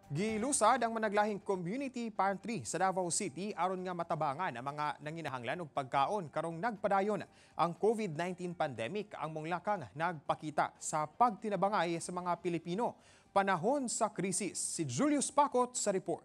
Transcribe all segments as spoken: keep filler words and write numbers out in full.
Gilusad ang managlahing community pantry sa Davao City aron nga matabangan ang mga nanginahanglan og pagkaon karong nagpadayon ang COVID nineteen pandemic. Ang monglakang nagpakita sa pagtinabangay sa mga Pilipino panahon sa krisis. Si Julius Pakot sa report.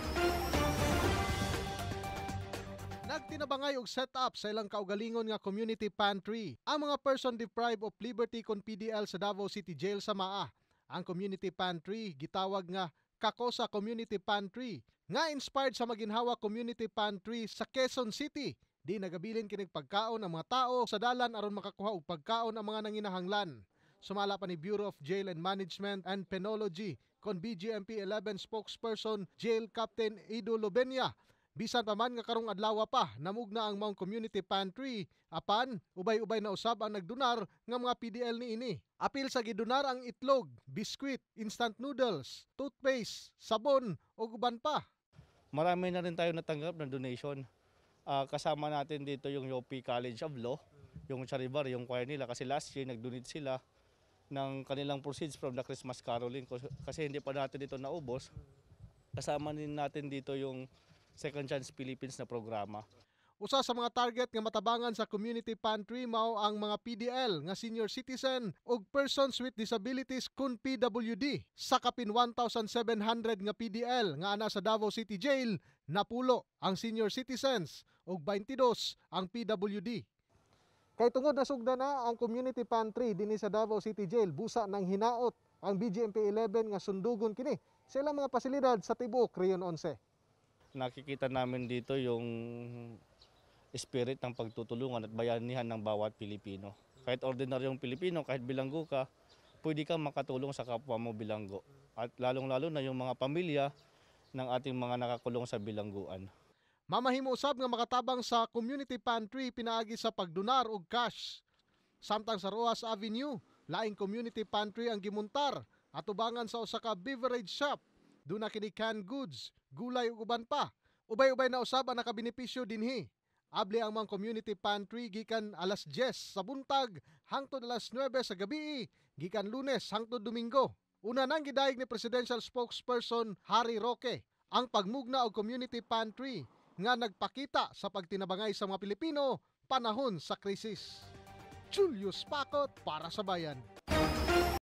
Nagtinabangay og set-up sa ilang kaugalingon nga community pantry ang mga person deprived of liberty kon P D L sa Davao City Jail sa Maa. Ang community pantry gitawag nga Kakosa Community Pantry nga inspired sa maginhawa community pantry sa Quezon City. Di nagabilin kining pagkaon ang mga tao sa dalan aron makakuha og pagkaon ang mga nanginahanglan. Sumala pa ni Bureau of Jail and Management and Penology kon B G M P eleven spokesperson Jail Captain Ido Lobenia. Bisan pa man nga karong adlaw pa namugna ang Mount Community Pantry apan ubay-ubay na usab ang nagdunar nga mga P D L niini. Apil sa gidunar ang itlog, biskwit, instant noodles, toothpaste, sabon o uban pa. Marami na rin tayo natanggap ng donation. Uh, kasama natin dito yung U P College of Law, yung Charibar, yung choir nila kasi last year nag-donate sila ng kanilang proceeds from the Christmas caroling kasi hindi pa natin dito naubos. Kasama din natin dito yung Second Chance Philippines na programa. Usa sa mga target nga matabangan sa community pantry mao ang mga P D L nga senior citizen ug persons with disabilities kun P W D. Sa kapin one thousand seven hundred nga P D L nga ana sa Davao City Jail, napulo ang senior citizens ug twenty-two ang P W D. Kay tungod nasugda na ang community pantry dinhi sa Davao City Jail, busa nang hinaot ang B G M P eleven nga sundugon kini sa ilang mga pasilidad sa tibuok Rion eleven. Nakikita namin dito yung spirit ng pagtutulungan at bayanihan ng bawat Pilipino. Kahit ordinaryong Pilipino, kahit bilanggo ka, pwede kang makatulong sa kapwa mo bilanggo. At lalong-lalo na yung mga pamilya ng ating mga nakakulong sa bilangguan. Mamahimo usab nga makatabang sa community pantry pinaagi sa pagdonar og cash. Samtang sa Roas Avenue, laing community pantry ang gimuntar at ubangan sa usa ka beverage shop. Doon na kini canned goods, gulay ug uban pa. Ubay-ubay na usab ang nakabenepisyo dinhi. Abli ang mga community pantry gikan alas diyes sa buntag hangtod alas nuwebe sa gabi, gikan Lunes hangtod Domingo. Una nang gidayeg ni Presidential Spokesperson Harry Roque ang pagmugna og community pantry nga nagpakita sa pagtinabangay sa mga Pilipino panahon sa krisis. Julius Pakot para sa Bayan.